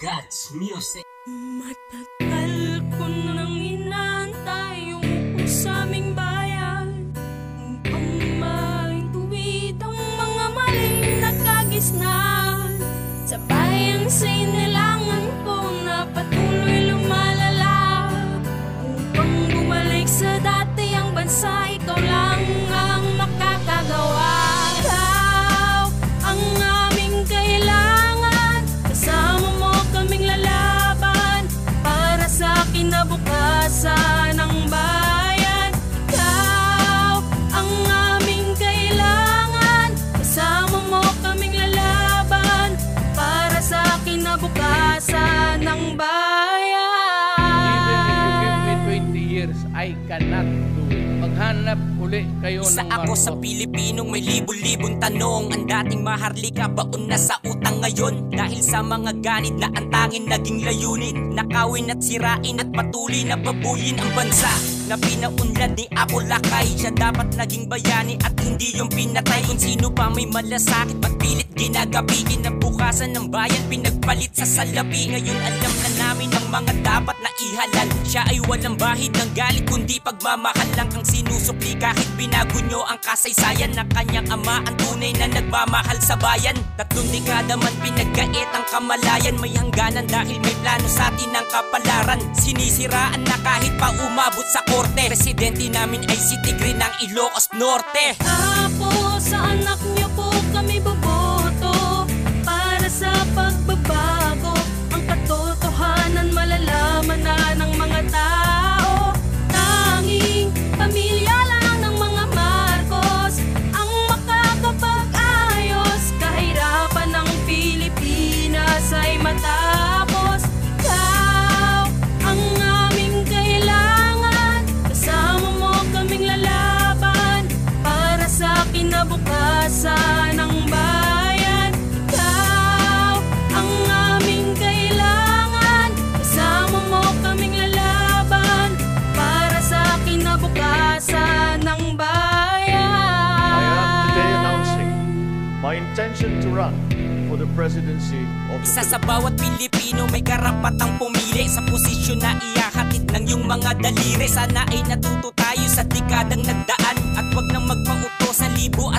God's music. Matagal ko nang inaantay yung sa aming bayan upang maituwid ang mga maling nakagisnan. Sa bayang sinilangan ko na patuloy lumalala upang bumalik sa dati ang bansa. Ikaw lang ang makakagawa. Ikaw ang aming kailangan. Kasama mo kaming lalaban para sa kinabukasan ng bayan. Ikaw ang aming kailangan. Kasama mo kaming lalaban para sa kinabukasan ng bayan. Even if you give me 20 years, I cannot do it. Maghanap uli kayo Isa ng ako Marcos. sa Pilipinong may libo-libong tanong. Ang dating maharlika baon na sa utang ngayon. Dahil sa mga ganit na ang tanging naging layunin, nakawin at sirain at patuloy na babuyin ang bansa na pinaunlad ni Apo Lakay. Siya dapat naging bayani at hindi yung pinatay. Kung sino pa may malasakit ba't pilit ginagabi. Kinabukasan ng bayan pinagpalit sa salapi. Ngayon alam na namin ang mga dapat na ihalal. Siya ay walang bahid ng galit kundi pagmamahal lang ang sinusupli. Kahit binago nyo ang kasaysayan ng kanyang ama, ang tunay na nagmamahal sa bayan. 3 dekada man pinagkait ang kamalayan. May hangganan dahil may plano sa atin ang kapalaran. Sinisiraan na kahit pa umabot sa korte. Presidente namin ay si Tigre ng Ilocos Norte. Apo, sa anak niyo po kami boboto para sa pagbabago. Ang katotohanan malalaman na ng mga tao. Tanging pamilya lang ng mga Marcos ang makakapag-ayos. Kahirapan ng Pilipinas ay matapos. Ikaw ang aming kailangan. Kasama mo kaming lalaban para sa kinabukasan ng bayan. Ikaw ang aming kailangan. Kasama mo kaming lalaban para sa kinabukasan ng bayan. I am today announcing my intention to run for the presidency of the Isa sa bawat Pilipino may karapatang pumili sa posisyon na ihahatid ng iyong mga daliri. Sana ay natuto tayo sa dekadang nagdaan at wag nang magpauto sa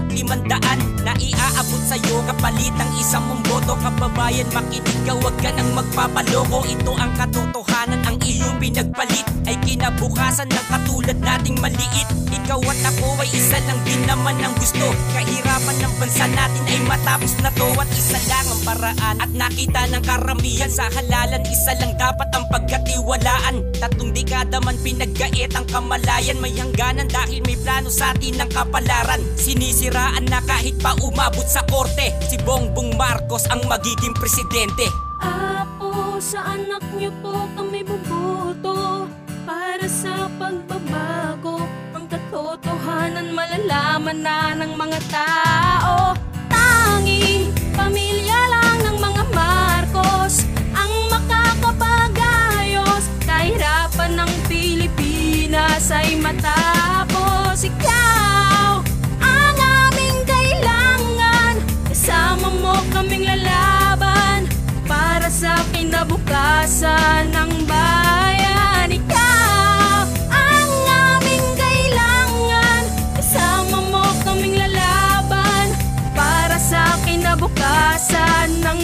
1,500 na iaabot sa'yo kapalit ng isang mong boto. Kababayan, makinig ka, wag ka nang magpapaloko. Ito ang katotohanan, ang iyong pinagpalit ay kinabukasan ng katulad nating maliit. Ikaw at ako ay isa lang din naman ang gusto. Kahirapan ng bansa natin ay matapos na to. At isa lang ang paraan at nakita ng karamihan sa halalan. Isa lang dapat ang pagkatiwalaan. 3 dekada man pinagkait ang kamalayan. May hangganan dahil may plano sa atin ng kapalaran. Sinisiraan na kahit pa umabot sa korte. Si Bongbong Marcos ang magiging presidente. Apo, sa anak niyo po kami boboto para sa pagbabago. Ang katotohanan malalaman na ng mga tao. Tanging pamilya lang ng mga Marcos ang makakapag-ayos. Kahirapan ng Pilipinas ay matapos. Ikaw ang aming kailangan. Kasama mo kaming lalaban para sa kinabukasan ng bayan. Ikaw ang aming kailangan. Kasama mo kaming lalaban para sa kinabukasan ng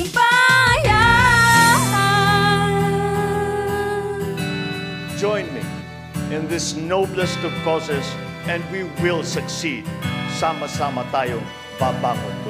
bayan. Join me in this noblest of causes and we will succeed. Sama-sama tayong babangon.